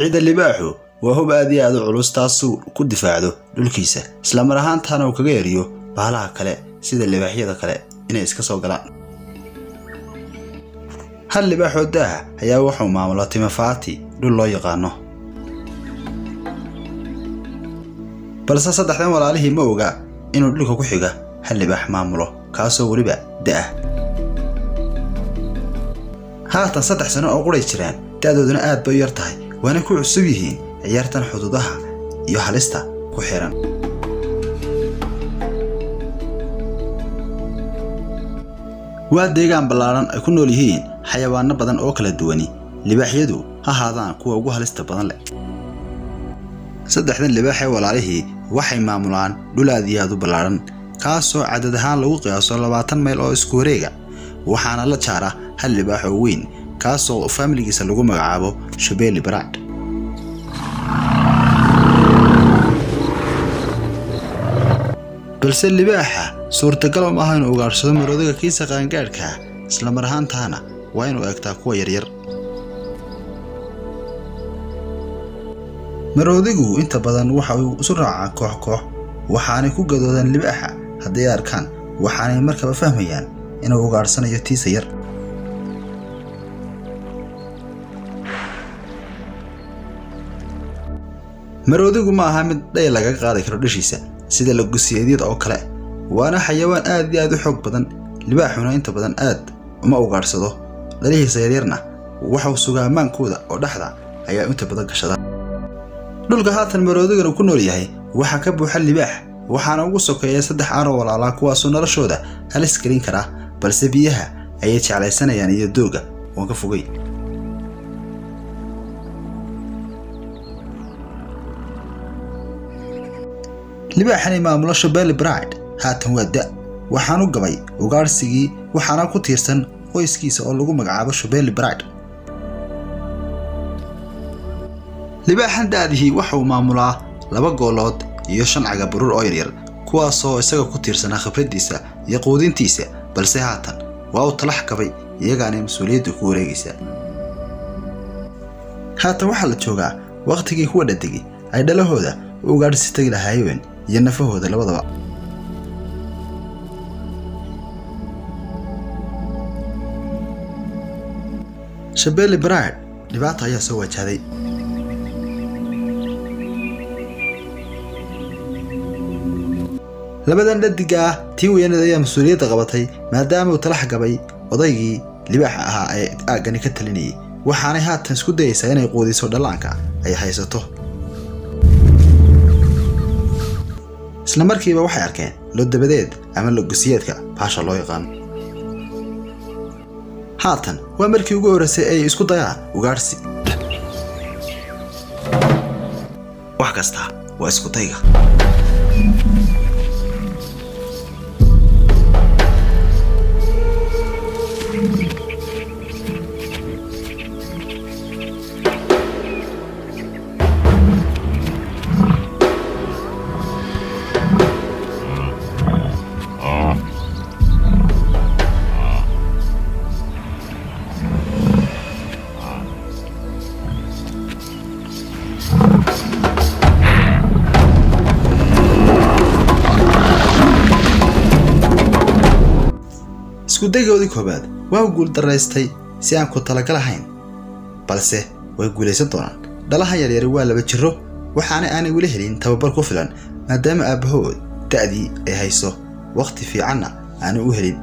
ciida libaaxu waa hub aad iyo aad u culus taasoo ku difaacdo dhulkiisa isla mar ahaantaana uu kaga yariyo bahalaha kale sida libaaxyada kale inay iska soo galaan. hal libaaxoo daa ayaa wuxuu maamulaa timafaati dhul loo yaqaano, balse saddexdan walaalihii ma oga inuu dhulka ku xiga hal libaax maamulo kaasoo waliba daa. haatan 3 sano oo quray jiraan, da'dooduna aad bay yar tahay waana ku cusub yihiin ciyaartan xuduudaha iyo halista ku xiran. waa deegaan ballaaran ay ku nool yihiin xayawaano badan oo kala duwan. libaaxyadu ha ahaadaan kuwa ugu halista badan leh. saddexdan libaax ee walaalihii waxay maamulaan dhul aad iyo aad u ballaaran kaasoo cadad ahaan lagu qiyaaso 20 mayl oo isku wareega, waxaana la jaara hal libaax oo weyn kaasoo familkiisa lagu magacaabo Shabelle Braad. balse libaaxa suurtagal ma aha inuu ugaarsado maroodiga kiisa qaangaadhka, isla mar ahaantaana waa inuu eegtaa kuwa yaryar. maroodigu inta badan waxa uu isu raacaa koox waxaanay ku gadoodaan libaaxa haddii ay arkaan, waxaanay markaba fahmayaan inuu ugaarsanayo tiisa yar. maroodigu ma aha mid dhay laga qaadi karo dhashiisa sida la gusiyeedyada oo kale, waana xayawaan aad iyo aad u xoog badan. libaaxuna inta badan aad uma ugaarsado dhalihiisa yaryarna waxa uu sugaa amaankooda oo dhaxda ayaa inta badan gashada. dhulka haatan maroodigana ku nool yahay waxa ka buuxa libaax, waxaana ugu sokeeya 3 aaro walaala kuwaasoo noloshooda halis gelin kara, balse biyaha ayay jeclaysanayaan iyo dooga oo ka fogay. libaaxani maamulo Shabelle Braad haatan waa da waxaanu gabay ugaarsigii, waxaana ku tiirsan qoyskiisa oo lagu magacaabo Shabelle Braad. libaaxan daadihii waxa uu maamulaa 2 goolood iyo 5 caga burur oo yaryar kuwaasoo isaga ku tiirsanaa khibradiisa iyo quudintiisa, balse haatan waa uu talax kabay iyagaana mas'uuliyadda ku wareegaysa. haatan waxa la joogaa waqtigii kuwa dhadigi ay dhalahooda ugaarsi tagi lahaayeen iyo nafahooda labadaba. Shabelle Braad dhibaato ayaa soo wajahday. labadan dhadiga tii weynada ayaa mas'uuliyadda qabatay maadaama uu talax gabay odaygii libaaxa ahaa ee aagani ka talinayay, waxaanay haatan isku dayaysaa inay quudiso dhalaanka ay haysato. isla markiiba waxay arkeen loo dabadeed ama loo gusiyeedka baasha loo yaqaan. haatan waa markii ugu horeysay ay isku dayaan ugaarsi. wax kasta waa isku dayga. iskudaygooda koobaad waa guul daraystay si aan ku talagalahayn, balse way guulaysan doonaan. dhalaha yaryar waa 2 jiro, waxaana aanay weli helin tababar ku filan maadaama aabahood da'dii ay hayso waqti fiicanna aanu u helin.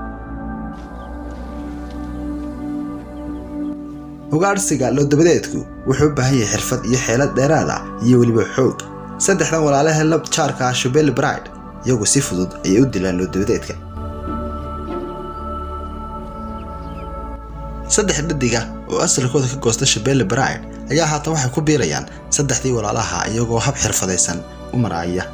ugaarsiga loo dabadeedku wuxuu u baahan yahay xirfad iyo xeelad dheeraad ah iyo weliba xoog. saddexdan walaalaha lab jaarka Shabelle Braad iyagu si fudud ayay u dilaan loo dabadeedka. 3 dhadiga oo asalkooda ka goosta Shabelle Braad ayaa haatan waxay ku biirayaan 3dii walaalaha iyagoo hab xirfadaysan u maraya.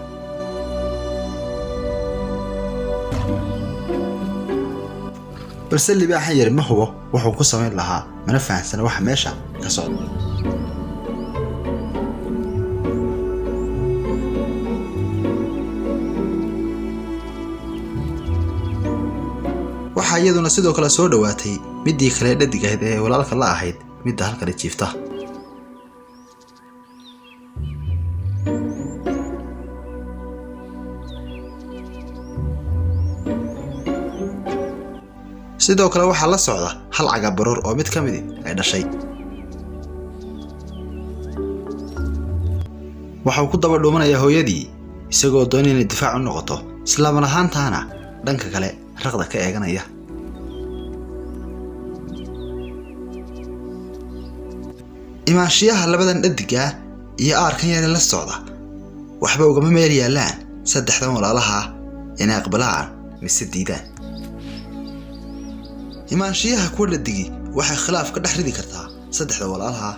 balse libaaxa yar ma hubo wuxuu ku sameyn lahaa, mana fahansana waxa meesha ka socda. waxa iyaduna sidoo kale soo dhawaatay midii kale dhadigayd ee walaalka la ahayd midda halka jiifta. sidoo kale waxaa la socda hal cagabaroor oo mid ka mid ay dhashay. waxa uu ku daba dhuumanayaa hooyadii isagoo doonaya inay difaac u noqoto isla mar ahaantaana dhanka kale raqda ka eeganaya. imaanshiyaha labadan dhadiga iyo aarkan yar la socda waxba ugama meel yaalaan saddexdan walaalaha inay aqbalaan mise diidaan. imaanshiyaha kuwa dhadigi waxay khilaaf ka dhex ridi kartaa saddexda walaalaha.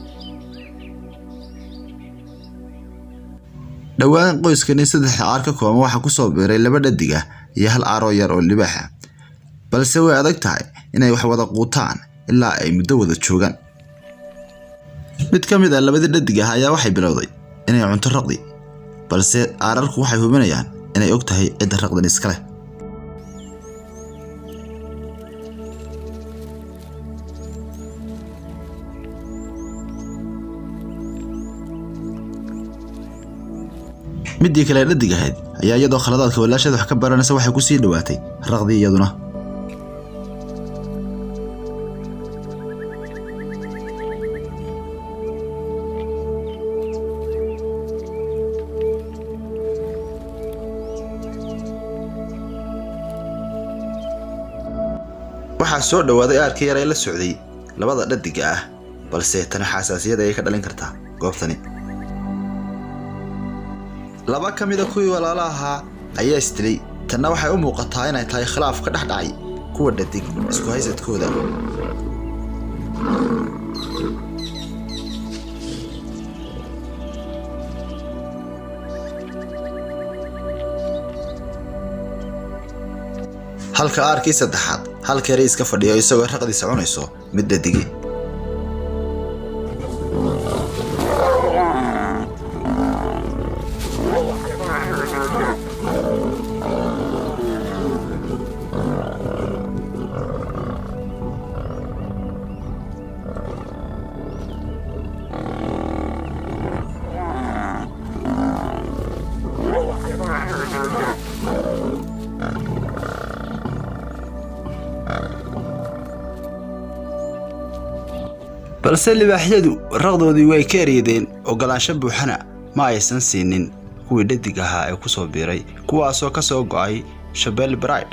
dhawaan qoyskani saddexda aar ka kooban waxa ku soo biiray laba dhadiga iyo hal aar oo yar oo libaaxa, balse way adag tahay inay wax wada quutaan ilaa ay muddo wada joogaan. mid ka mid ah labada dhadiga ayaa waxay bilowday inay cunto raqdi, balse aararku waxay hubinayaan inay og tahay cidda raqdan iska leh. midii kale dhadiga ahayd ayaa iyadoo khaladaadka walaasheeda wax ka baranaysa waxay ku sii dhawaatay raqdi iyaduna. waxaa soo dhawaaday aarkii yar ee la socday labada dhadiga ah, balse tan xasaasiyad ay ka dhalin kartaa goobtani. laba ka mid ah kuwii walaalaha ayaa isdilay, tanna waxay u muuqataa inay tahay khilaaf ka dhex dhacay kuwa dhadig isku haysadkooda. halka aarkii saddexaad halka iska fadhiyo isagoo raqdiisa cunayso mid dhadigi. balse libaaxyadu raqdoodii way ka eryadeen ogolaansho buuxana ma aysan siinin kuwii dhadig ahaa ee ku soo biiray, kuwaasoo ka soo go'ay Shabelle Bride.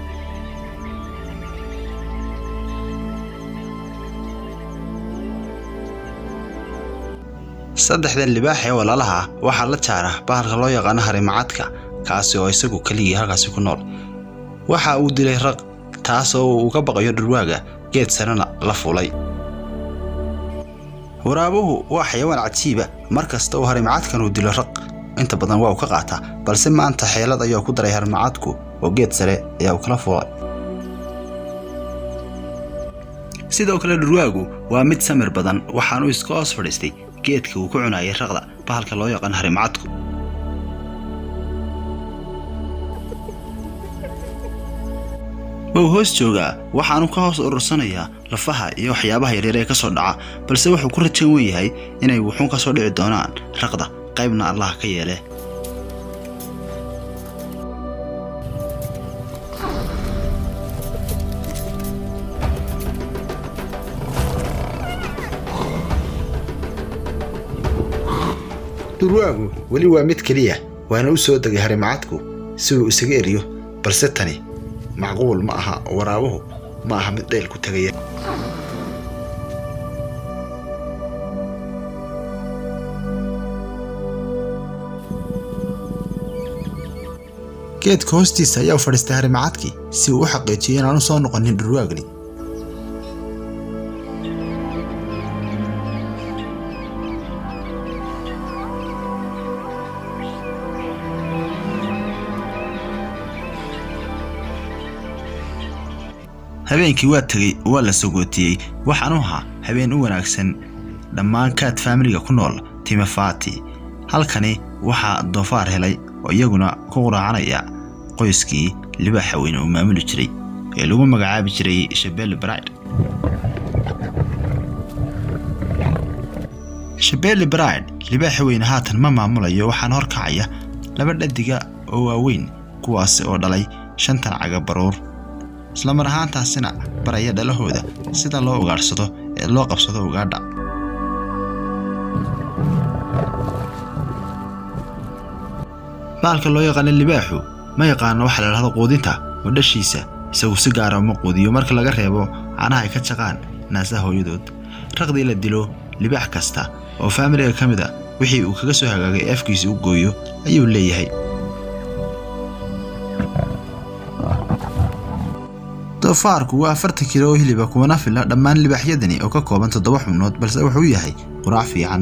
saddexdan libaax ee walaalaha waxaa la jaara bahalka loo yaqaan harimacadka, kaasi oo isagu kaliya halkaasi ku nool. waxa uu dilay raq, taasoo uu ka baqayo dhurwaaga geed sarena la fuulay. waraabuhu waa xayawaan cajiiba, markasta oo harimacadkan uu dilo raq inta badan waa uu ka qaataa, balse maanta xeelad ayaa ku daray harimacadku oo geed sare ayaa kala fuulay. sidoo kale dhurwaagu waa mid samir badan, waxaanu iska hoos fadhiistay geedka uu ku cunayay raqda bahalka loo yaqaan harimacadku. wuu hoos joogaa, waxaanu ka hoos urursanayaa lafaha iyo waxyaabaha yaryar ee ka soo dhaca, balse wuxuu ku rajayn weyn yahay inay wuxuun ka soo dhici doonaan raqda, qaybna Allah ka yeele. dhurwaagu weli waa mid keliya, waana u soo degay harimacadku si uu isaga eriyo, balse tani macquul ma aha. waraabuhu ma aha mid dheel ku tagaya. geedka hoostiisa ayaa u fadhiistay harimacadkii si uu u xaqiijiyo inaanu soo noqonin dhurwaagni. habeenkii waa tagay, waa la sagootiyey, waxaanu ahaa habeen u wanaagsan dhammaan kaad faamiliga ku nool Timafati. halkani waxaa doofaar helay oo iyaguna ku quraacanaya qoyskii libaaxa weyn oo maamuli jiray ee lagu magacaabi jiray Shabelle Bride. Shabelle Bride libaaxa weyn haatan ma maamulayo, waxaan horkacaya laba dhadiga oo waaweyn, kuwaas oo dhalay 5 cagabaroor. isla mar ahaantaasina baraya dhalahooda sida loo ugaarsado ee loo qabsado ugaadha. baalka loo yaqaan libaaxu ma yaqaan waxa la yiraahdo quudinta wadashiisa isagu si gaar ah uma quudiyo marka laga reebo caanaha ay ka shaqaan naasaha hooyadood. raqdii la dilo libaax kasta oo family ka mid ah wixii uu kaga soo hagaagay afkiisa u gooyo ayuu leeyahay. doofaarku waa 40 kiilo oo hilib ah kuma filla dhammaan libaaxyadani oo ka kooban 7 xubnood balse wuxuu yahay quraac fiican.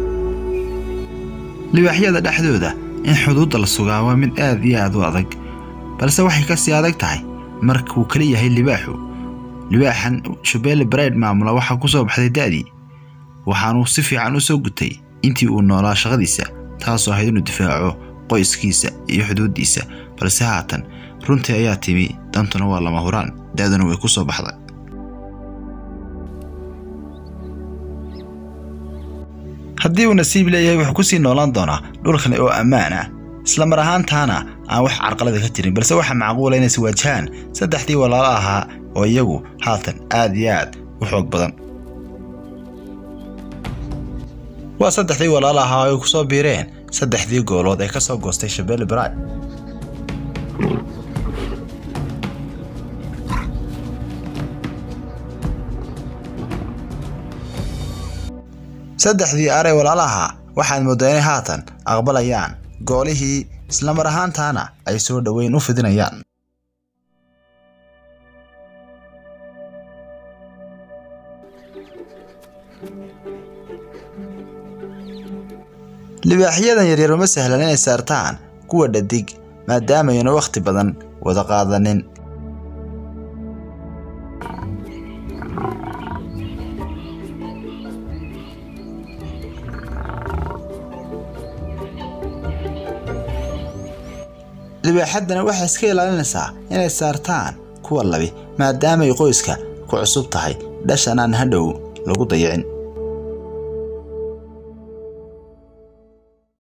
libaaxyada dhexdooda in xuduudda la sugaa waa mid aad iyo aad u adag balse waxay ka sii adag tahay markuu kala yahay libaaxu. libaaxan Shabeelle Braid maamula waxa ku soo baxday daadii waxaanu si fiican u soo gutay intii uu noolaa shaqadiisa taasoo ahayd inuu difaaco qoyskiisa iyo xuduudiisa balse haatan runtii ayaa timi dantuna waa lama huraan daadana way ku soo baxday. haddii uu nasiib leeyahay wuxuu ku sii noolaan doonaa dhulkan oo ammaan ah isla mar ahaantaana aan wax carqalad ka jirin balse waxa macquul ah inay si wajahan saddexdii walaalo ahaa oo iyagu haatan aad iyo aad u xoog badan. waa saddexdii walaalo ahaa oo ku soo biireen saddexdii goolood ee ka soo goostay Shabeelle Braid. saddexdii aray walaalaha waxaan moodaa inay haatan aqbalayaan goolihii isla mar ahaantaana ay soo dhaweyn u fidinayaan. libaaxyadan yaryar uma sahlan inay saartaan kuwa dhadig maadaama ayna waqti badan wada qaadanin. libaaxadana waxay iska ilaalinaysaa inay saartaan kuwa labi maadaama ay qoyska ku cusub tahay dhashan aan hadhow lagu dayicin.